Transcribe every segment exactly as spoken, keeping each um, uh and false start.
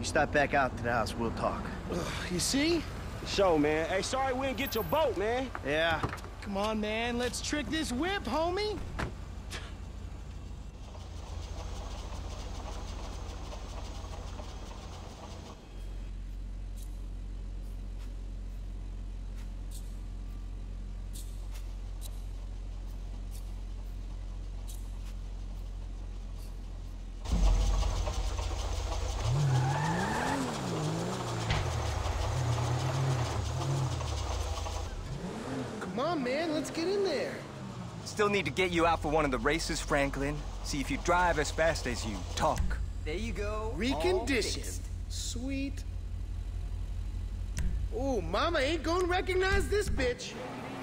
You stop back out to the house, we'll talk. Ugh, you see? Show, man. Hey, sorry we didn't get your boat, man. Yeah. Come on, man. Let's trick this whip, homie. Come on, man, let's get in there. Still need to get you out for one of the races, Franklin. See if you drive as fast as you talk. There you go. Reconditioned. Sweet. Ooh, mama ain't gonna recognize this bitch.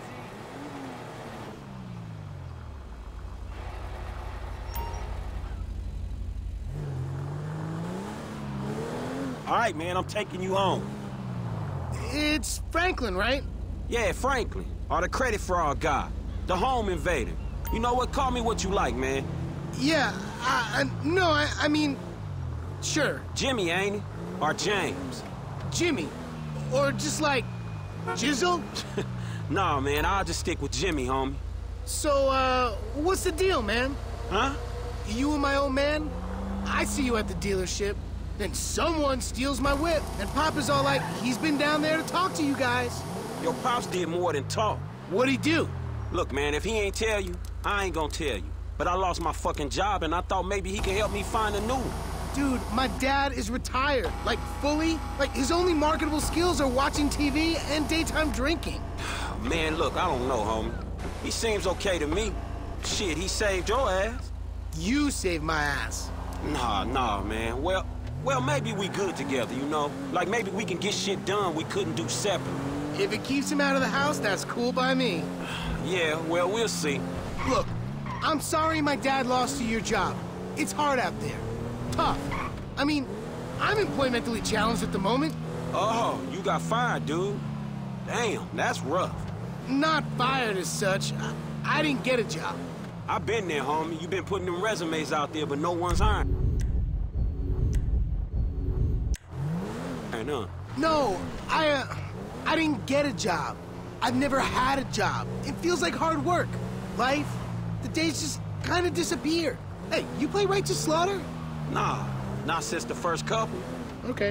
All right, man, I'm taking you home. It's Franklin, right? Yeah, Franklin, or the credit fraud guy, the home invader. You know what? Call me what you like, man. Yeah, I, I, no, I, I mean, sure. Jimmy, ain't he? Or James? Jimmy. Or just like, Jizzle? Nah, man, I'll just stick with Jimmy, homie. So, uh, what's the deal, man? Huh? You and my old man? I see you at the dealership. Then someone steals my whip, and Papa's all like, he's been down there to talk to you guys. Your pops did more than talk. What'd he do? Look, man, if he ain't tell you, I ain't gonna tell you. But I lost my fucking job, and I thought maybe he could help me find a new one. Dude, my dad is retired. Like, fully. Like, his only marketable skills are watching T V and daytime drinking. Man, look, I don't know, homie. He seems okay to me. Shit, he saved your ass. You saved my ass. Nah, nah, man. Well, well, maybe we good together, you know? Like, maybe we can get shit done we couldn't do separate. If it keeps him out of the house, that's cool by me. Yeah, well, we'll see. Look, I'm sorry my dad lost you your job. It's hard out there. Tough. I mean, I'm employmentally challenged at the moment. Oh, you got fired, dude. Damn, that's rough. Not fired as such. I, I didn't get a job. I've been there, homie. You been putting them resumes out there, but no one's hiring. I know. No, I, uh, I didn't get a job. I've never had a job. It feels like hard work. Life, the days just kind of disappear. Hey, you play Righteous Slaughter? Nah, not since the first couple. Okay.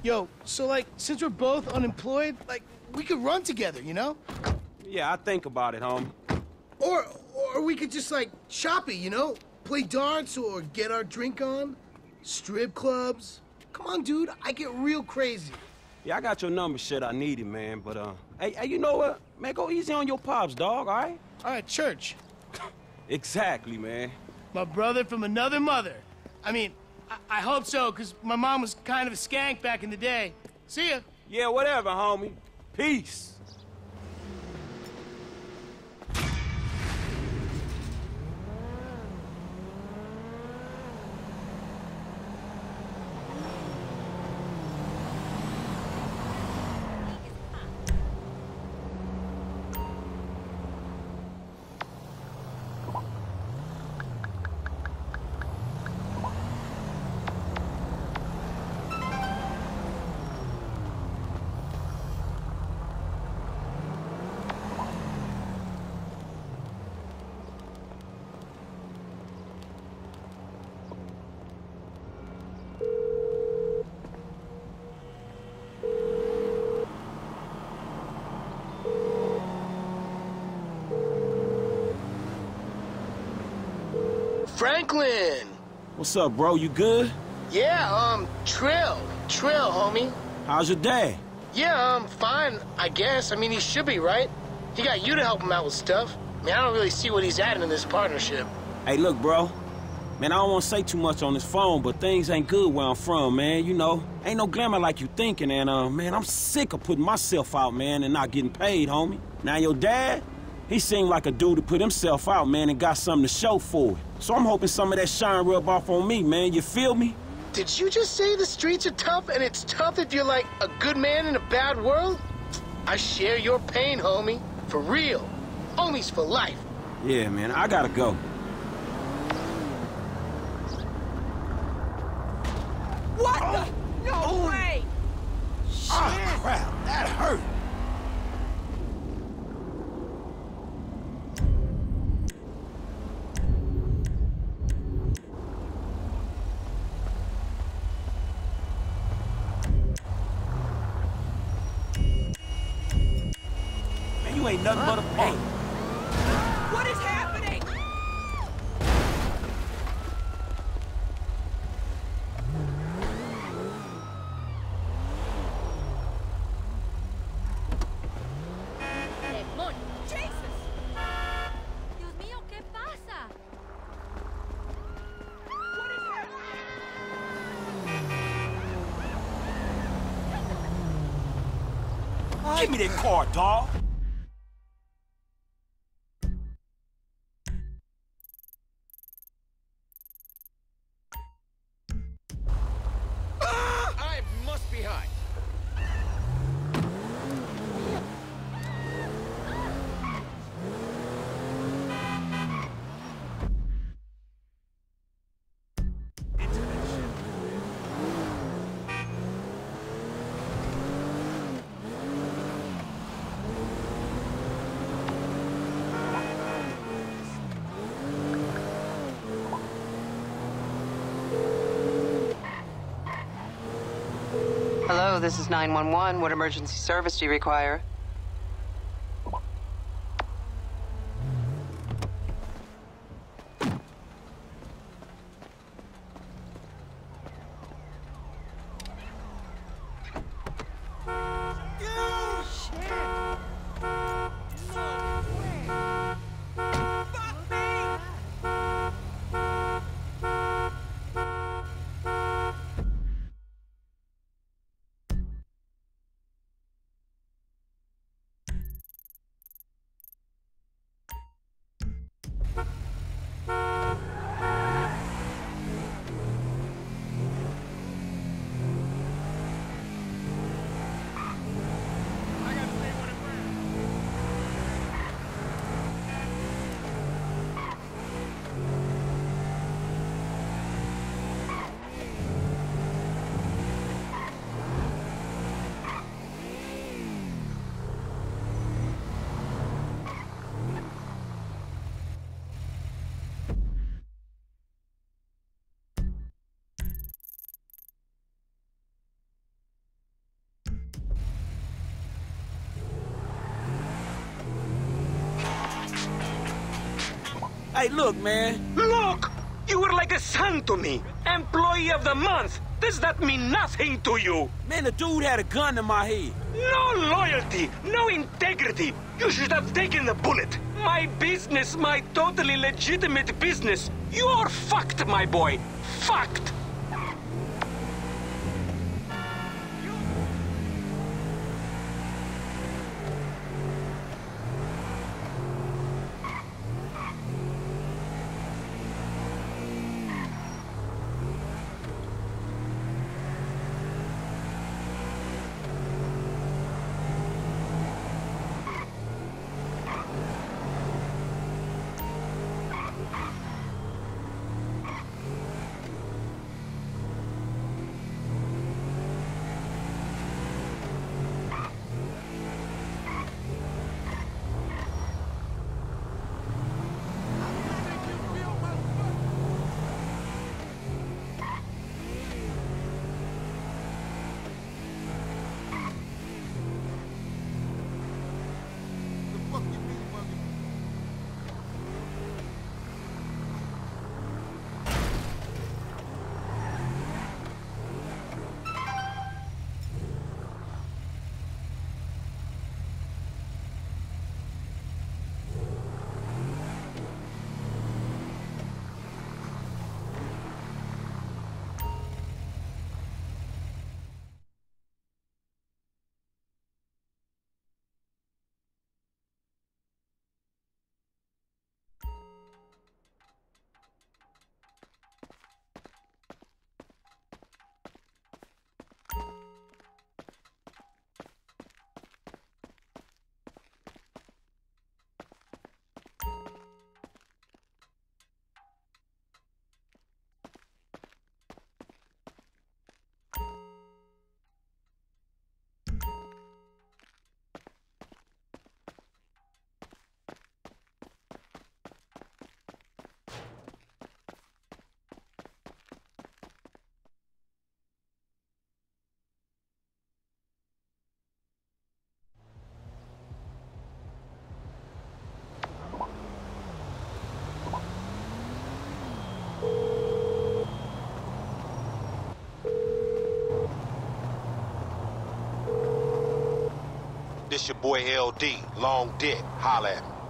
Yo, so like, since we're both unemployed, like, we could run together, you know? Yeah, I think about it, homie. Or, or we could just, like, shop it, you know? Play darts or get our drink on. Strip clubs. Come on, dude, I get real crazy. Yeah, I got your number, shit, I need it, man, but, uh, hey, hey, you know what? Man, go easy on your pops, dog, all right? All right, church. Exactly, man. My brother from another mother. I mean, I, I hope so, because my mom was kind of a skank back in the day. See ya. Yeah, whatever, homie. Peace. Franklin! What's up, bro? You good? Yeah, um, Trill. Trill, homie. How's your dad? Yeah, um, fine, I guess. I mean, he should be, right? He got you to help him out with stuff. I mean, I don't really see what he's adding in this partnership. Hey, look, bro. Man, I don't want to say too much on this phone, but things ain't good where I'm from, man. You know, ain't no glamour like you thinking, and, uh, man, I'm sick of putting myself out, man, and not getting paid, homie. Now, your dad, he seemed like a dude to put himself out, man, and got something to show for it. So I'm hoping some of that shine rub off on me, man. You feel me? Did you just say the streets are tough, and it's tough if you're, like, a good man in a bad world? I share your pain, homie. For real. Homies for life. Yeah, man, I gotta go. What oh. the? No oh. way! Shit! Oh, crap, that hurt. Man, you ain't nothing but a punk. What is happening? Give me that car, dawg. I must be high. Hello, this is nine one one. What emergency service do you require? Hey, look, man. Look! You were like a son to me. Employee of the month. Does that mean nothing to you? Man, the dude had a gun to my head. No loyalty, no integrity. You should have taken the bullet. My business, my totally legitimate business. You're fucked, my boy. Fucked. This your boy L D, Long Dick. Holla at me.